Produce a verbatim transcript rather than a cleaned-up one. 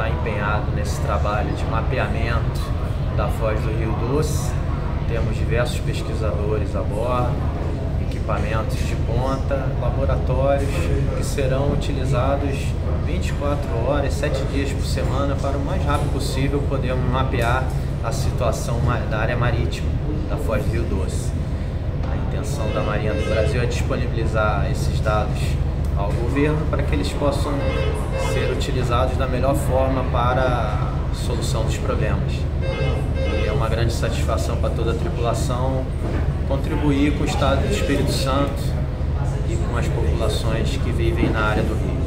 está empenhado nesse trabalho de mapeamento da foz do Rio Doce. Temos diversos pesquisadores a bordo, equipamentos de ponta, laboratórios que serão utilizados vinte e quatro horas, sete dias por semana para o mais rápido possível podermos mapear a situação da área marítima da foz do Rio Doce. A intenção da Marinha do Brasil é disponibilizar esses dados ao governo para que eles possam ser utilizados da melhor forma para a solução dos problemas. E é uma grande satisfação para toda a tripulação contribuir com o estado do Espírito Santo e com as populações que vivem na área do Rio.